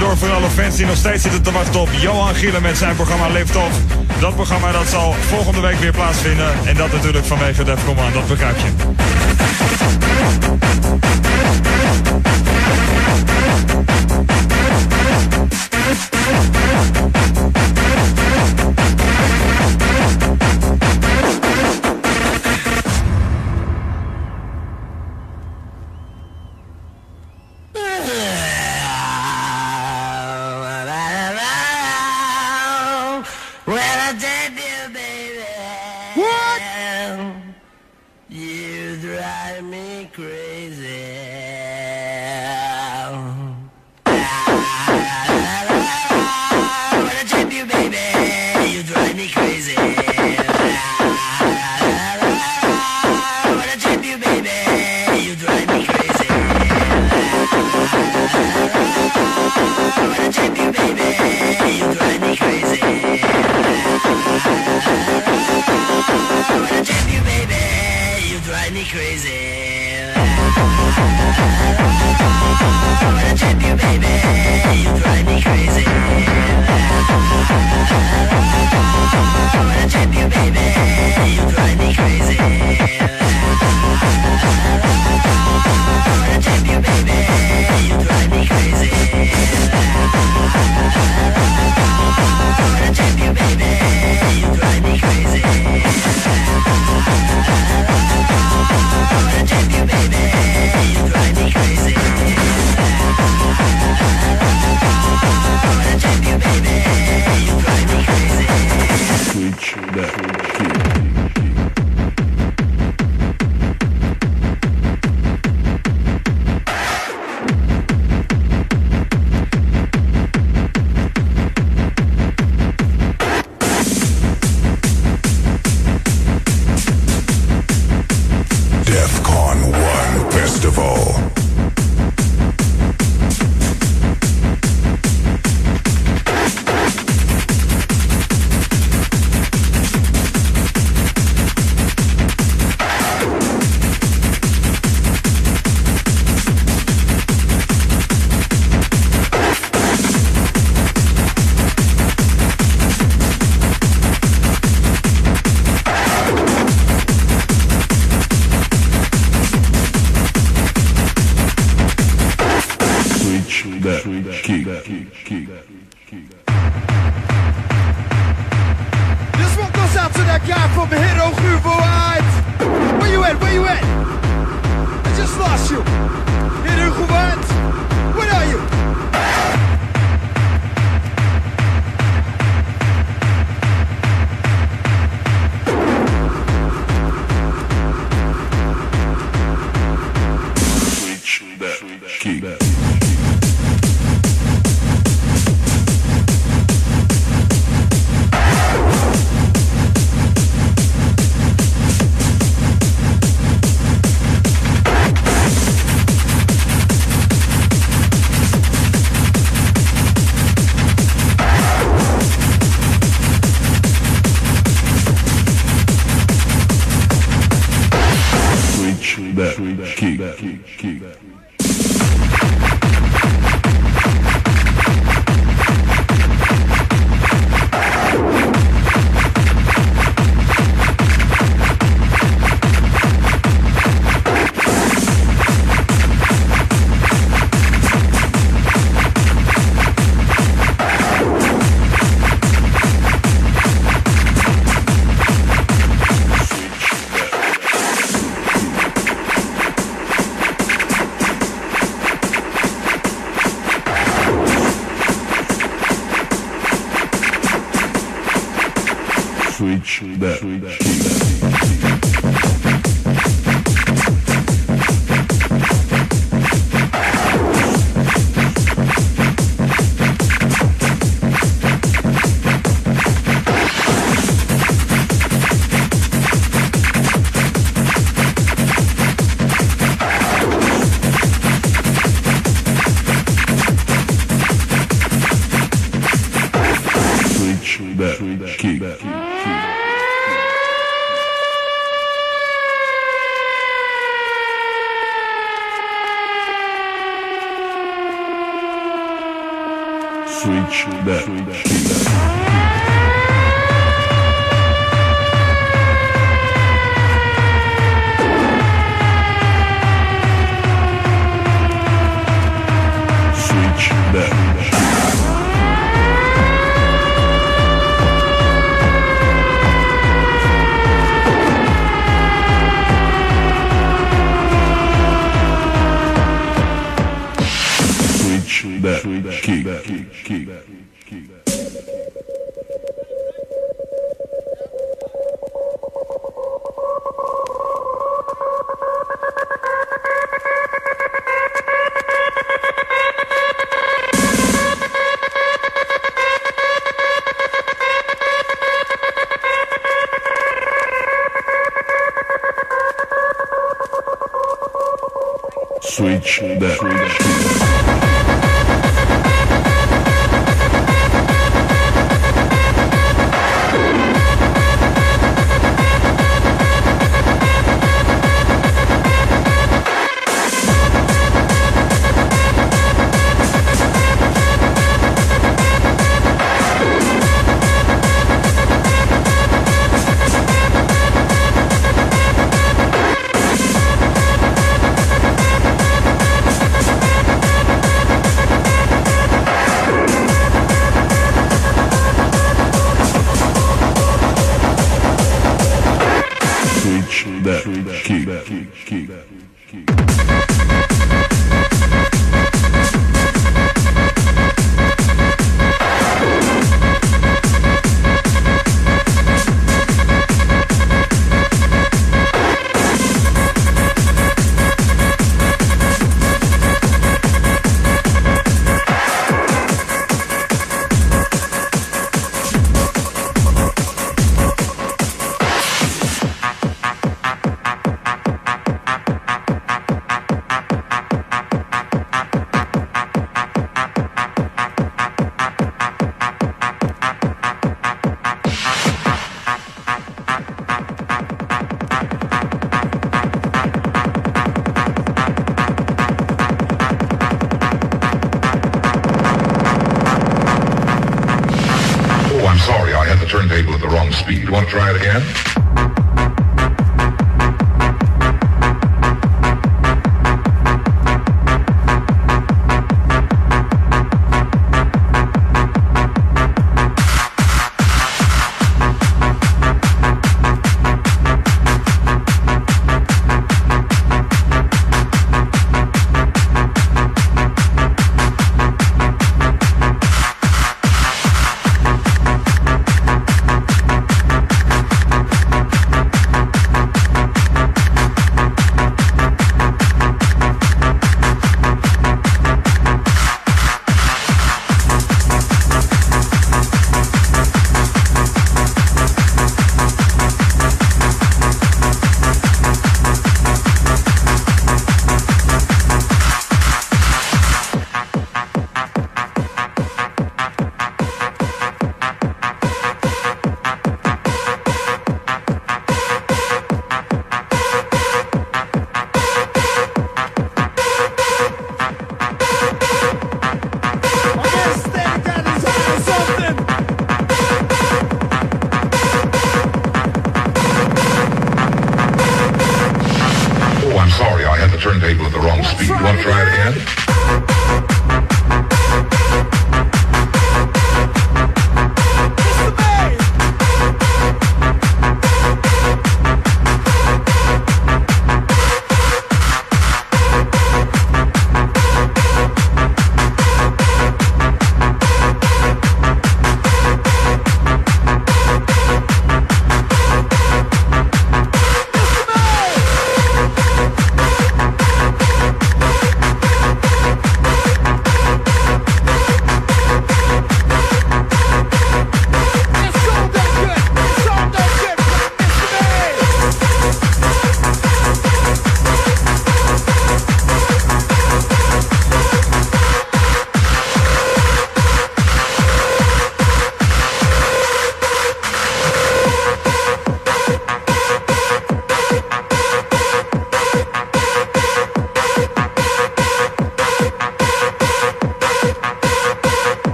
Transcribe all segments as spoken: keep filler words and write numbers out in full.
tussendoor voor alle fans die nog steeds zitten te wachten op Johan Gielen met zijn programma Lift Off. Dat programma dat zal volgende week weer plaatsvinden. En dat natuurlijk vanwege Defcon One, dat begrijp je. Switch that. Switch that. Kick. Switch that shit. Switch that shit. That kick, kick, kick, kick. Switch that shit. That kick, kick, kick, kick. Sorry, I had the turntable at the wrong speed. Want to try it again?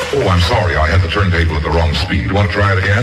Oh, I'm sorry, I had the turntable at the wrong speed. You want to try it again?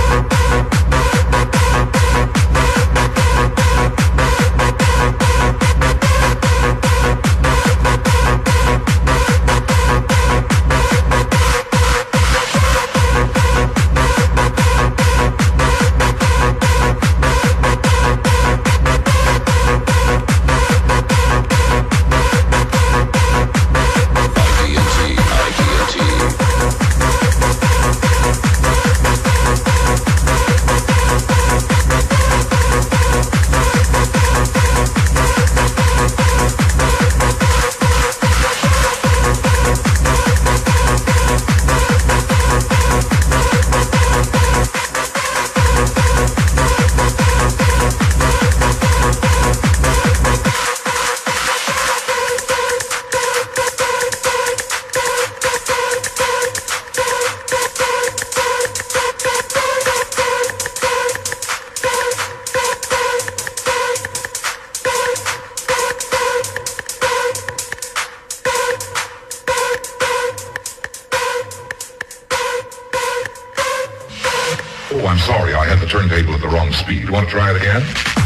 Oh, I'm sorry, I had the turntable at the wrong speed. You want to try it again?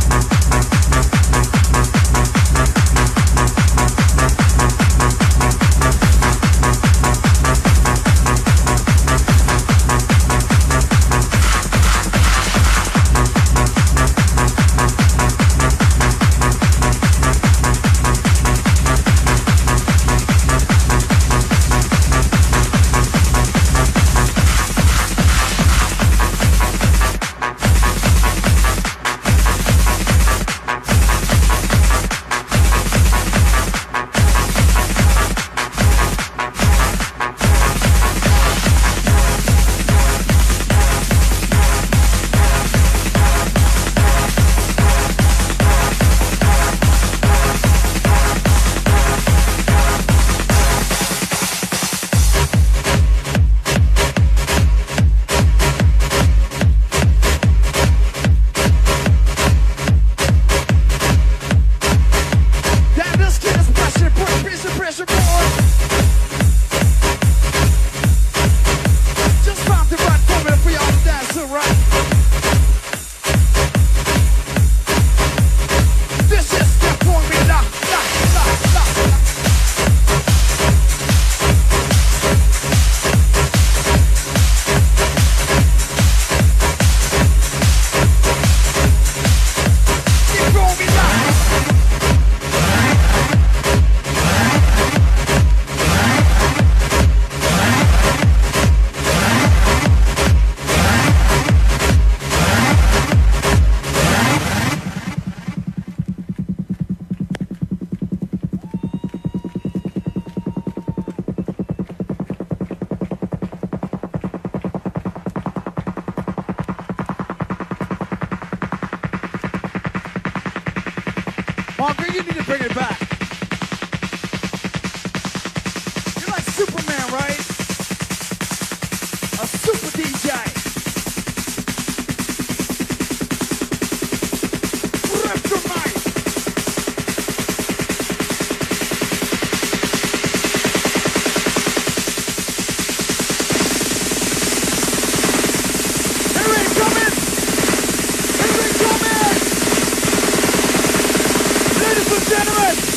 Margaret, you need to bring it back. You're like Superman, right? A super D J. Rip the mic. Here he coming! Here he coming! Ladies and gentlemen!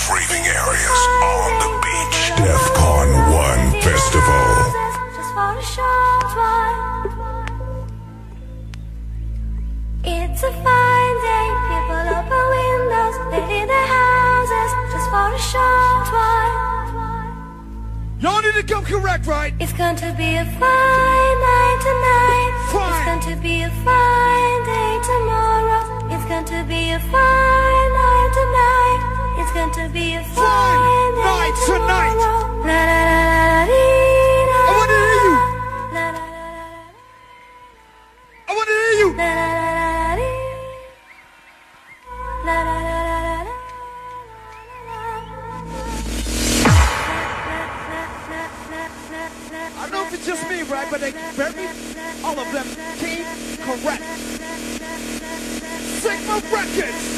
raving areas on the beach. DEFCON one Festival. Just for a short while. It's a fine day, people open windows, they in their houses, just for a short while. Y'all need to come correct, right? It's going to be a fine night tonight. Fine. It's going to be a fine day tomorrow. It's going to be a fine night tonight. It's going to be a fine, Fine day night tonight. tomorrow. La la la la la dee, la, I want to hear you. la la la la I want to hear you. la la la la dee, la la la la la la. I don't know if it's just me, right? But they very, all of them came correct. Sigma Records.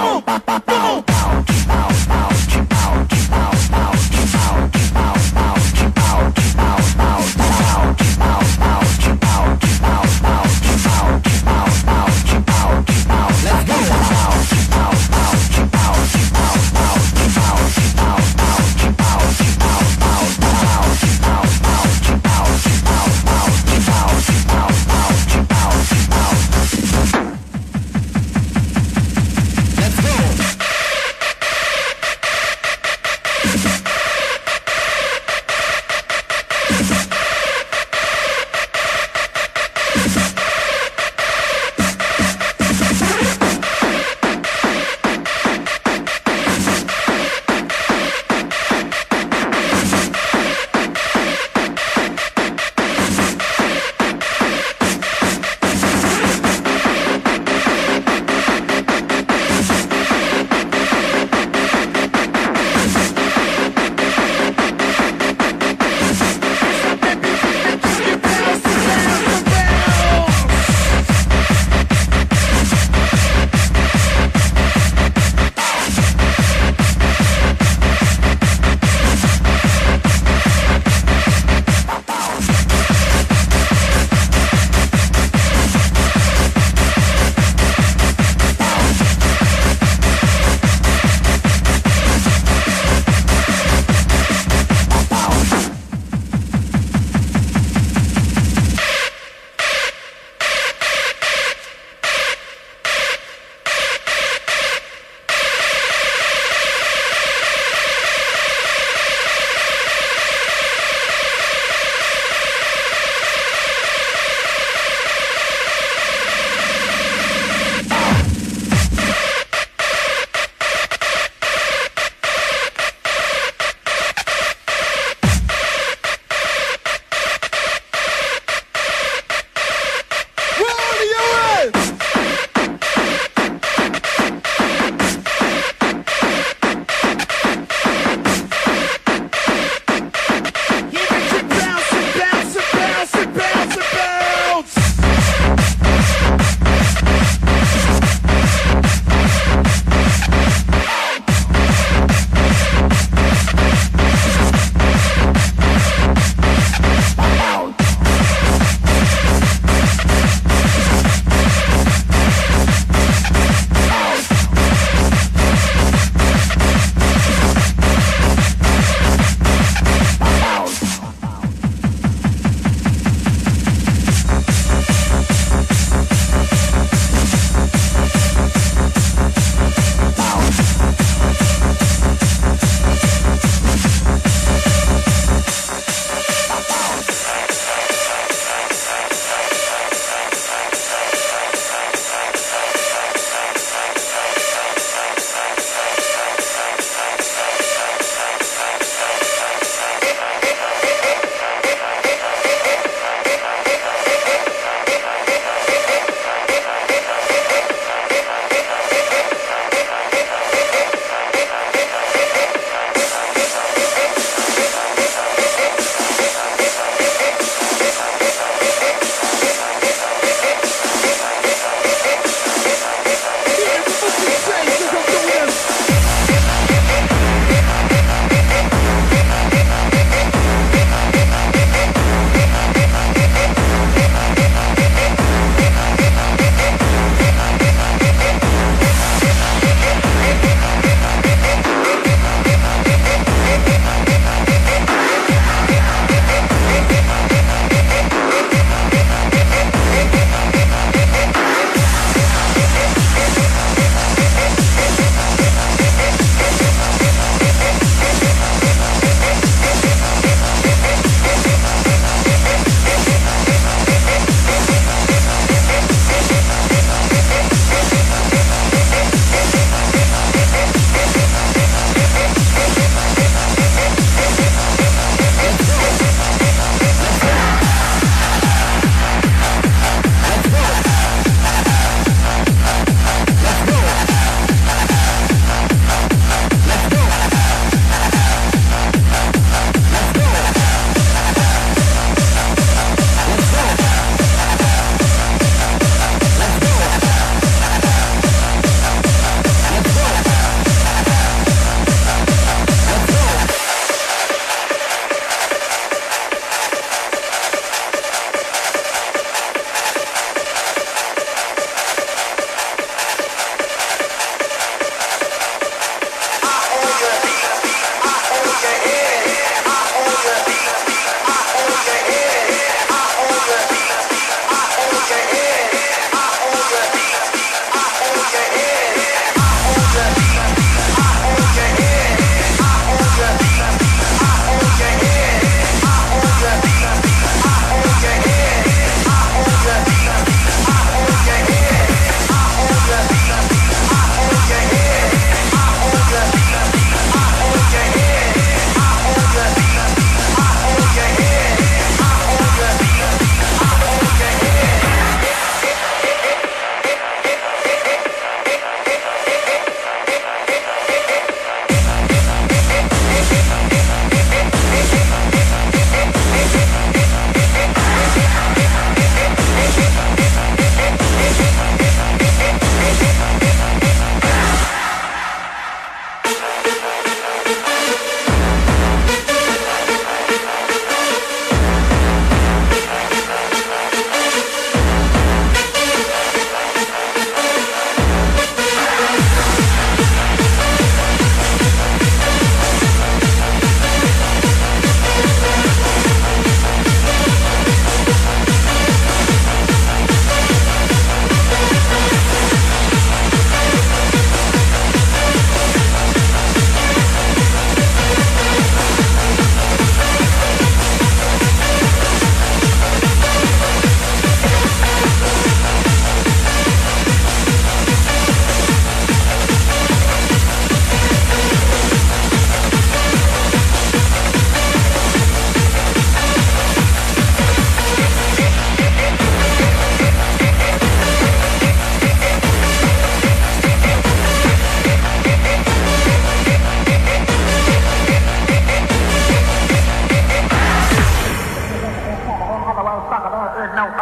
Bow, bow, bow, bow, bow, bow, bow, bow, bow, bow, bow, bow, bow, bow, bow,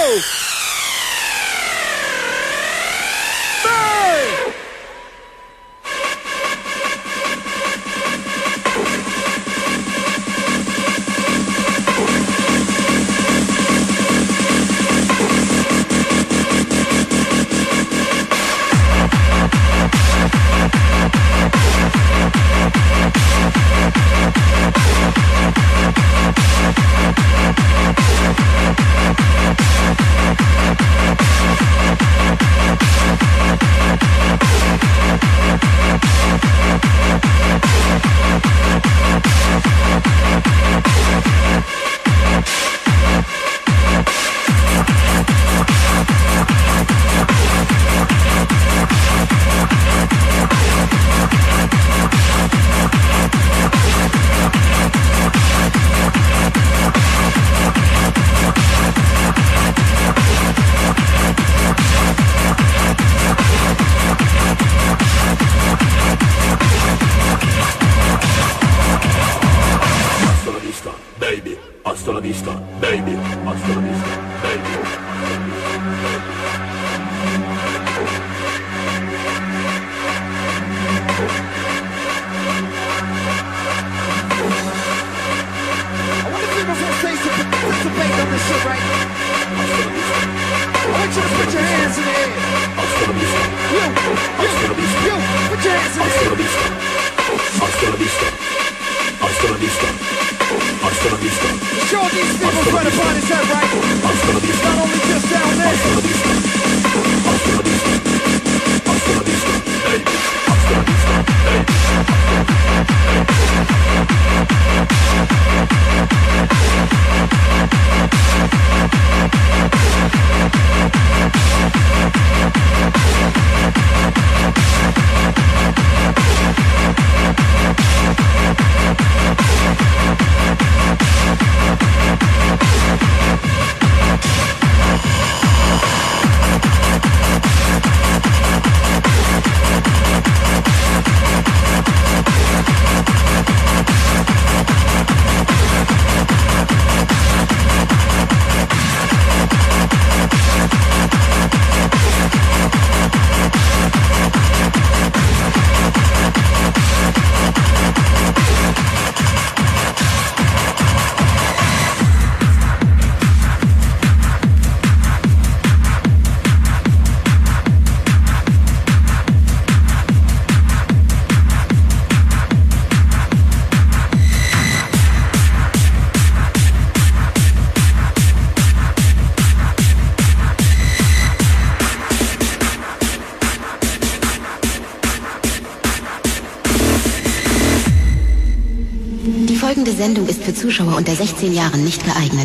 Folgende Sendung ist für Zuschauer unter sechzehn Jahren nicht geeignet.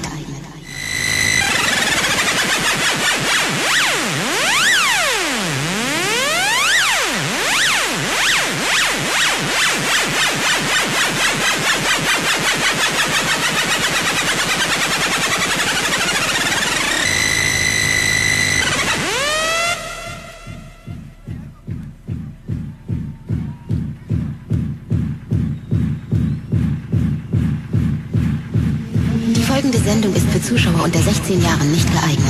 Folgende Sendung ist für Zuschauer unter sechzehn Jahren nicht geeignet.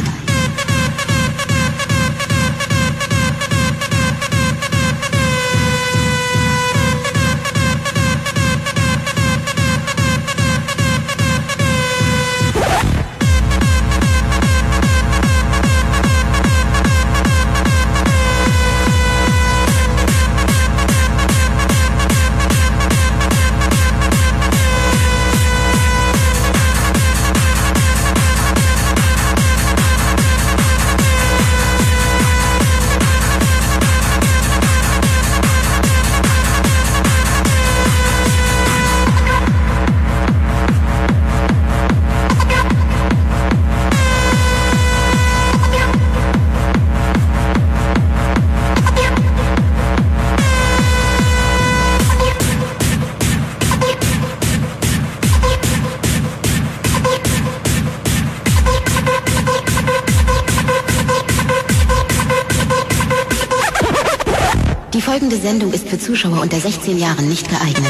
Die folgende Sendung ist für Zuschauer unter sechzehn Jahren nicht geeignet.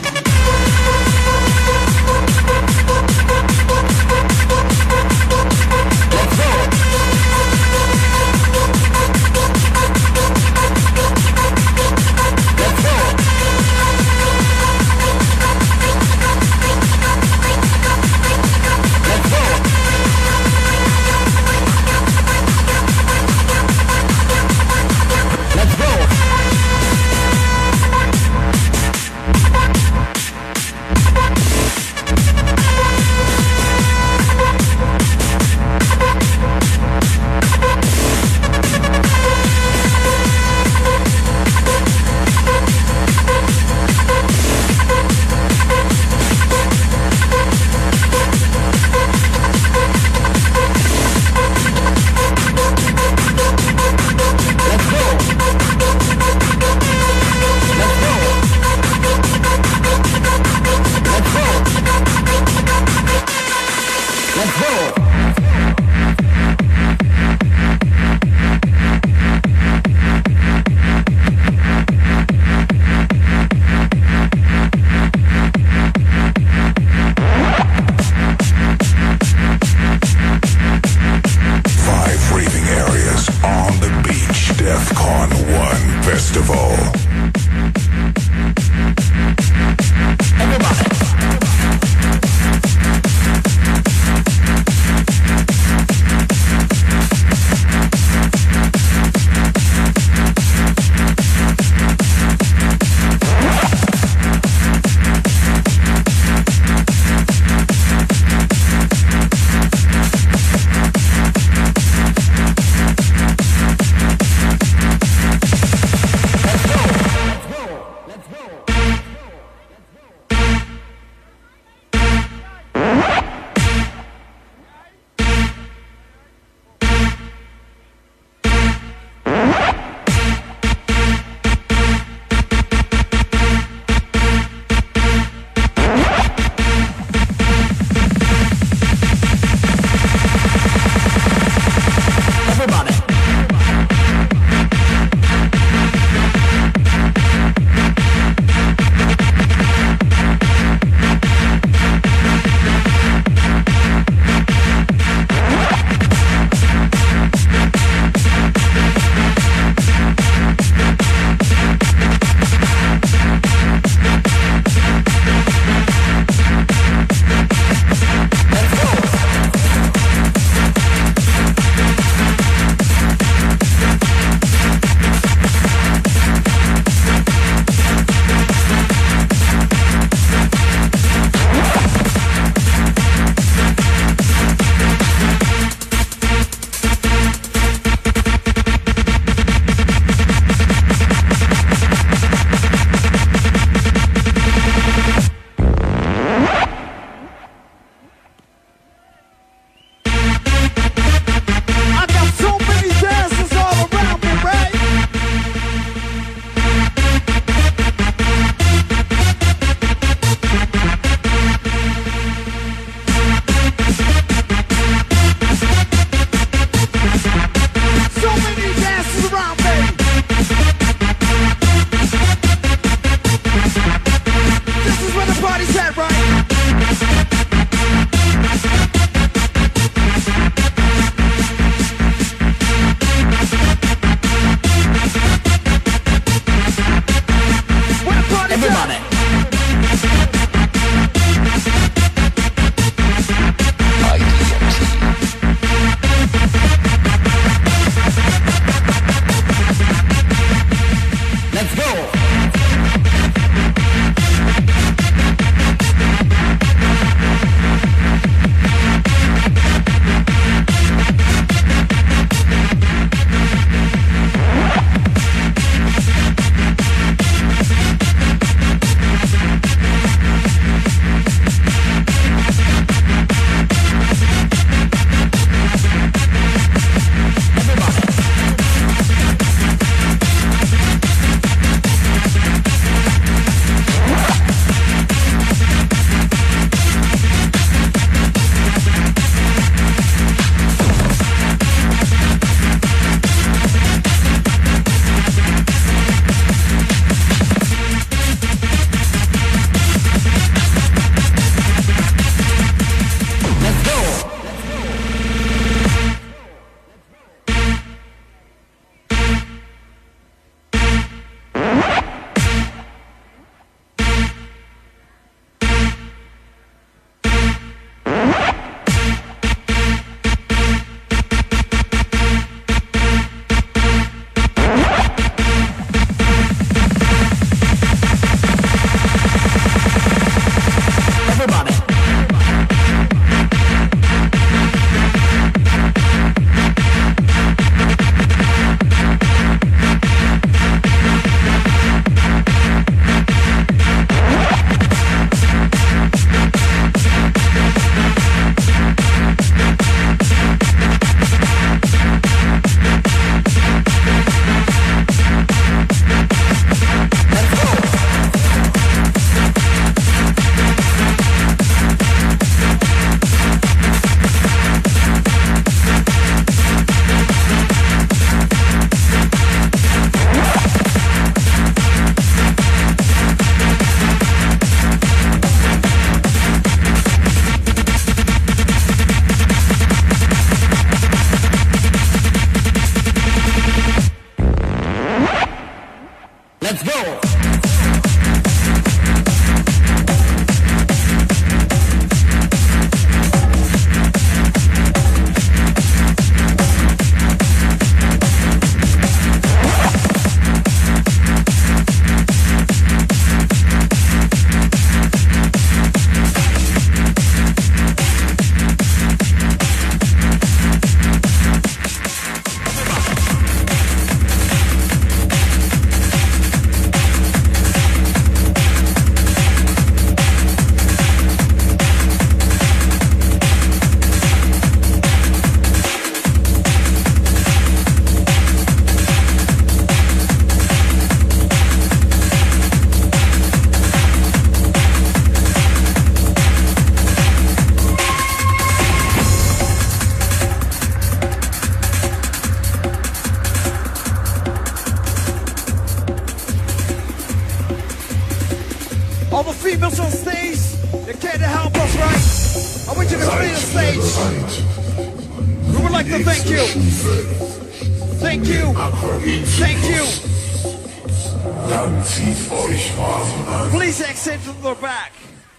right? I want you to clear the stage. We would like to thank you. Thank you. Thank you. Dann zieht euch warm an. Please exit to the back.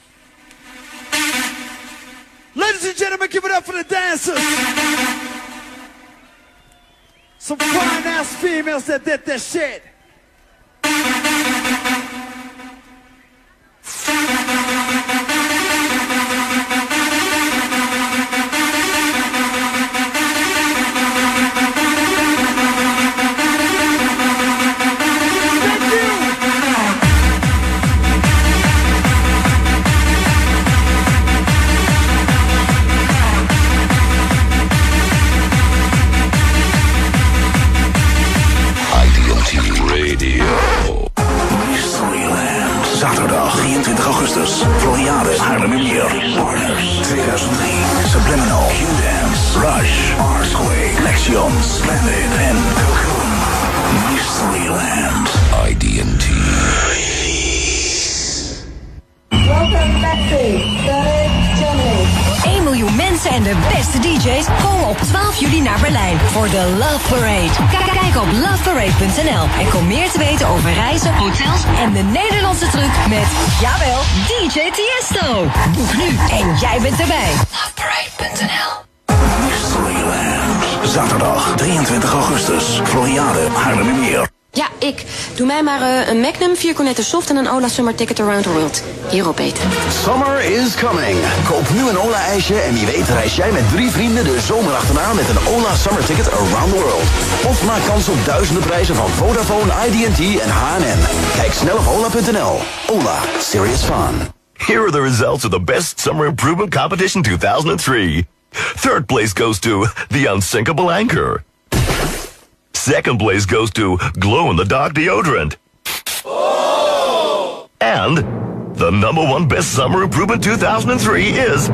Ladies and gentlemen, give it up for the dancers. Some fine ass females that did that shit. Zaterdag drieëntwintig augustus, Floriade, Haarlemmermeer. tweeduizend drie, Subliminal, Q-Dance, Rush, R-Square, Lexion, Splendid en Cocoon. Mysteryland. I D N T. Welcome backstage, Berlin, Germany. één miljoen mensen en de beste D J's komen op twaalf juli naar Berlijn voor de Love Parade. K- Kijk op loveparade punt n l en kom meer te weten over reizen, hotels en de Nederlandse truc met, jawel, D J Tiesto. Boek nu en jij bent erbij. loveparade punt n l. Mysteryland. Zaterdag drieëntwintig augustus, Floriade, Haarlemmermeer. Ja, ik. Doe mij maar uh, een Magnum, vier cornetten soft en een Ola Summer Ticket Around the World. Hierop Peter. Summer is coming. Koop nu een Ola-ijsje en wie weet reis jij met drie vrienden de zomer achterna met een Ola Summer Ticket Around the World. Of maak kans op duizenden prijzen van Vodafone, I D N T en H en N. Kijk snel op ola punt n l. Ola, serious fun. Here are the results of the Best Summer Improvement Competition two thousand three. Third place goes to The Unsinkable Anchor. Second place goes to glow-in-the-dark deodorant. Oh! And the number one Best Summer Improvement two thousand three is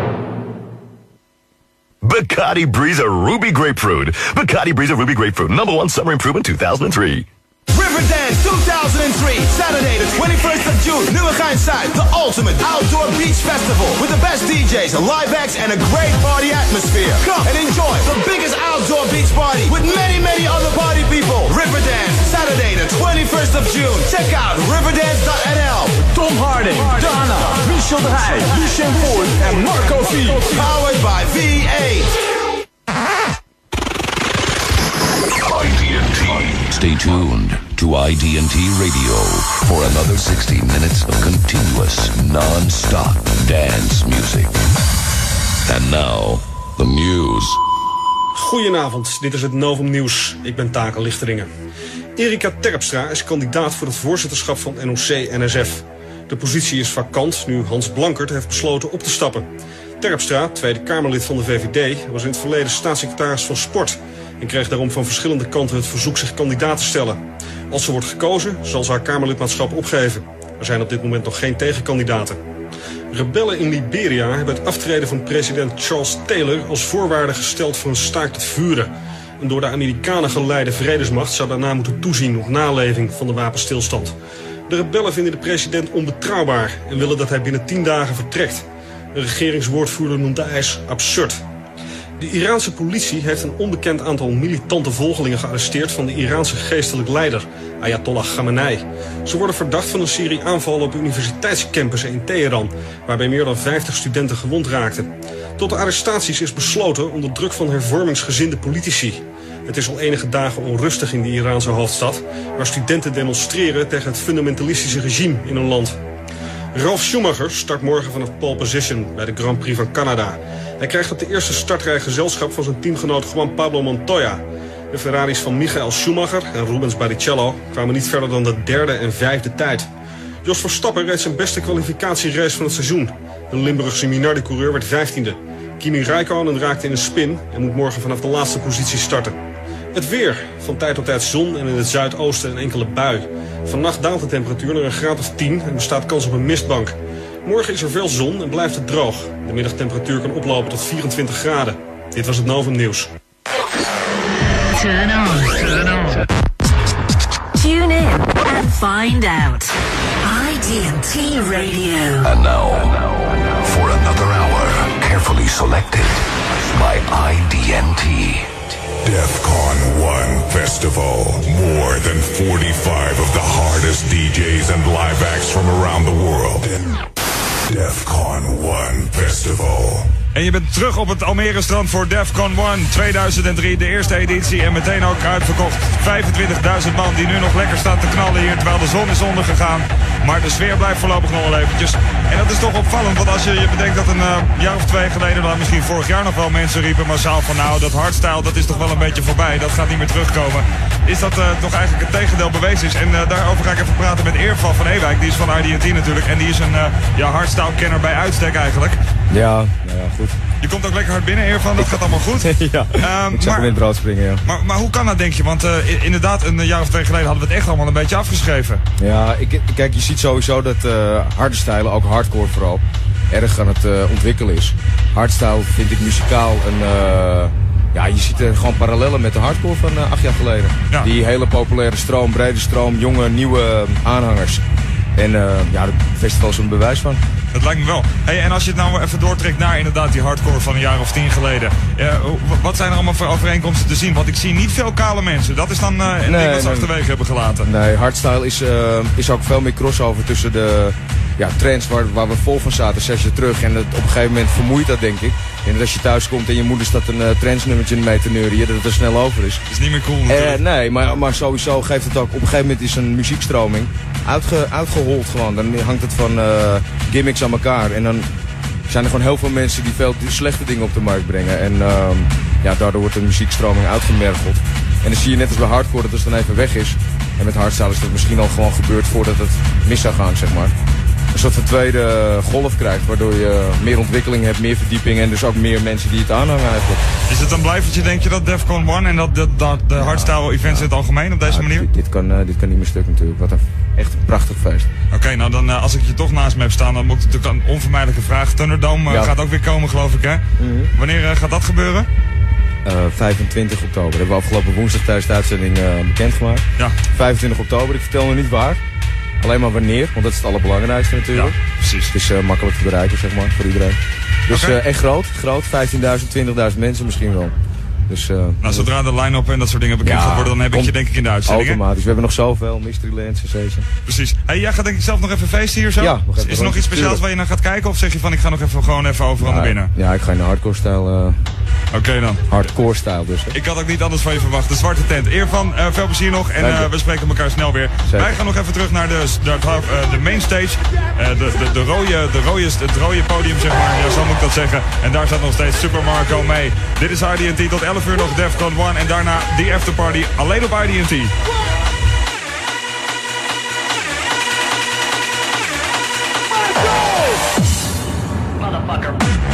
Bacardi Breezer Ruby Grapefruit. Bacardi Breezer Ruby Grapefruit, number one Summer Improvement two thousand three. Riverdance two thousand three, Saturday the twenty-first of June, Nieuwegein-Zuid, the ultimate outdoor beach festival with the best D Js, live acts, and a great party atmosphere. Come and enjoy the biggest outdoor beach party with many, many other party people. Riverdance, Saturday the twenty-first of June. Check out riverdance dot n l. Tom Harding, Dana, Michel de Heij, Lucien Voort en Marco V. Powered by V eight. I D N T. Stay tuned to I D N T Radio for another sixty minutes of continuous, non-stop dance music. And now, the news. Goedenavond, dit is het Novum Nieuws. Ik ben Takel Lichteringen. Erika Terpstra is kandidaat voor het voorzitterschap van N O C N S F. De positie is vakant nu Hans Blankert heeft besloten op te stappen. Terpstra, Tweede Kamerlid van de V V D, was in het verleden staatssecretaris van Sport en kreeg daarom van verschillende kanten het verzoek zich kandidaat te stellen. Als ze wordt gekozen, zal ze haar Kamerlidmaatschap opgeven. Er zijn op dit moment nog geen tegenkandidaten. Rebellen in Liberia hebben het aftreden van president Charles Taylor als voorwaarde gesteld voor een staakt het vuren. Een door de Amerikanen geleide vredesmacht zou daarna moeten toezien op naleving van de wapenstilstand. De rebellen vinden de president onbetrouwbaar en willen dat hij binnen tien dagen vertrekt. Een regeringswoordvoerder noemt de eis absurd. De Iraanse politie heeft een onbekend aantal militante volgelingen gearresteerd van de Iraanse geestelijk leider, Ayatollah Khamenei. Ze worden verdacht van een serie aanvallen op universiteitscampussen in Teheran, waarbij meer dan vijftig studenten gewond raakten. Tot de arrestaties is besloten onder druk van hervormingsgezinde politici. Het is al enige dagen onrustig in de Iraanse hoofdstad, waar studenten demonstreren tegen het fundamentalistische regime in hun land. Ralf Schumacher start morgen vanaf pole position bij de Grand Prix van Canada. Hij krijgt op de eerste startrij gezelschap van zijn teamgenoot Juan Pablo Montoya. De Ferraris van Michael Schumacher en Rubens Barrichello kwamen niet verder dan de derde en vijfde tijd. Jos Verstappen reed zijn beste kwalificatierace van het seizoen. De Limburgse Minardi-coureur werd vijftiende. Kimi Räikkönen raakte in een spin en moet morgen vanaf de laatste positie starten. Het weer. Van tijd tot tijd zon en in het zuidoosten een enkele bui. Vannacht daalt de temperatuur naar een graad of tien en bestaat kans op een mistbank. Morgen is er veel zon en blijft het droog. De middagtemperatuur kan oplopen tot vierentwintig graden. Dit was het Novum Nieuws. Turn on. Turn on. Tune in and find out. I D N T Radio. And now, for another selected by I D N T. DEFCON one Festival. More than forty-five of the hardest D Js and live acts from around the world. DEFCON one Festival. En je bent terug op het Almere strand voor DEFCON one tweeduizend drie, de eerste editie. En meteen ook uitverkocht. vijfentwintigduizend man die nu nog lekker staan te knallen hier terwijl de zon is ondergegaan. Maar de sfeer blijft voorlopig nog wel eventjes. En dat is toch opvallend, want als je, je bedenkt dat een uh, jaar of twee geleden, dan misschien vorig jaar nog wel mensen riepen massaal van nou, dat hardstyle dat is toch wel een beetje voorbij. Dat gaat niet meer terugkomen. Is dat uh, toch eigenlijk het tegendeel bewezen is. En uh, daarover ga ik even praten met Irfan van Ewijk. Die is van I D N T natuurlijk. En die is een uh, ja, hardstyle kenner bij uitstek eigenlijk. Ja, nou ja, goed. Je komt ook lekker hard binnen, Irfan. Dat gaat allemaal goed. ja, um, ik zag hem in het brood springen, ja. Maar, maar hoe kan dat, denk je? Want uh, inderdaad, een jaar of twee geleden hadden we het echt allemaal een beetje afgeschreven. Ja, ik, kijk, je ziet sowieso dat uh, harde stijlen, ook hardcore vooral, erg aan het uh, ontwikkelen is. Hardstyle vind ik muzikaal een... Uh, ja, je ziet er gewoon parallellen met de hardcore van uh, acht jaar geleden. Ja. Die hele populaire stroom, brede stroom, jonge, nieuwe aanhangers. En uh, ja, het festival is een bewijs van. Dat lijkt me wel. Hey, en als je het nou even doortrekt naar inderdaad die hardcore van een jaar of tien geleden. Uh, wat zijn er allemaal voor overeenkomsten te zien? Want ik zie niet veel kale mensen. Dat is dan uh, een nee, ding wat ze nee, achterwege hebben gelaten. Nee, hardstyle is, uh, is ook veel meer crossover tussen de ja, trends waar, waar we vol van zaten zes jaar terug. En het, op een gegeven moment vermoeit dat, denk ik. En als je thuis komt en je moeder staat een uh, trendsnummertje mee te neurien, dat het er snel over is. Dat is niet meer cool natuurlijk. Uh, nee, maar, maar sowieso geeft het ook, op een gegeven moment is een muziekstroming uitge, uitgehold gewoon. Dan hangt het van uh, gimmicks aan elkaar. En dan zijn er gewoon heel veel mensen die veel slechte dingen op de markt brengen. En uh, ja, daardoor wordt de muziekstroming uitgemergeld. En dan zie je net als bij hardcore dat het dan even weg is. En met hardstyle is dat misschien al gewoon gebeurd voordat het mis zou gaan, zeg maar. Een soort van tweede golf krijgt, waardoor je meer ontwikkeling hebt, meer verdieping en dus ook meer mensen die het aanhangen eigenlijk. Is het een blijvertje, denk je, dat DEFCON one en dat, dat, dat de hardstyle events in het algemeen op deze ja, manier? Dit, dit, kan, uh, dit kan niet meer stuk natuurlijk. Wat een echt een prachtig feest. Oké, okay, nou dan uh, als ik je toch naast me heb staan, dan moet ik natuurlijk een onvermijdelijke vraag. Thunderdome uh, ja. gaat ook weer komen, geloof ik, hè? Mm-hmm. Wanneer uh, gaat dat gebeuren? Uh, vijfentwintig oktober. Dat hebben we afgelopen woensdag tijdens de uitzending uh, bekendgemaakt. Ja. vijfentwintig oktober, ik vertel nog niet waar. Alleen maar wanneer, want dat is het allerbelangrijkste natuurlijk. Ja, precies. Het is uh, makkelijk te bereiken, zeg maar, voor iedereen. Dus okay. uh, echt groot, groot, vijftienduizend, twintigduizend mensen misschien wel. Dus, uh, nou, zodra de line-up en dat soort dingen bekend ja, gaat worden, dan heb ik je denk ik in de uitzending. Automatisch, we hebben nog zoveel, Mysteryland, Sensation. Precies. Hey, jij gaat denk ik zelf nog even feesten hier zo? Ja, nog even is er nog iets speciaals waar je naar gaat kijken? Of zeg je van ik ga nog even gewoon even overal ja, naar binnen? Ja, ik ga in de hardcore stijl. Uh, Oké okay, dan. Hardcore stijl dus. Hè? Ik had ook niet anders van je verwacht. De zwarte tent. Irfan, uh, veel plezier nog en uh, we spreken elkaar snel weer. Zeker. Wij gaan nog even terug naar de, de, uh, de main stage. Uh, de, de, de rode, de rode, het rode podium zeg maar. Ja, zo moet ik dat zeggen. En daar staat nog steeds Super Marco mee. Dit is I D N T tot elf uur nog DEFCON one en daarna die afterparty alleen op I D N T. Motherfucker.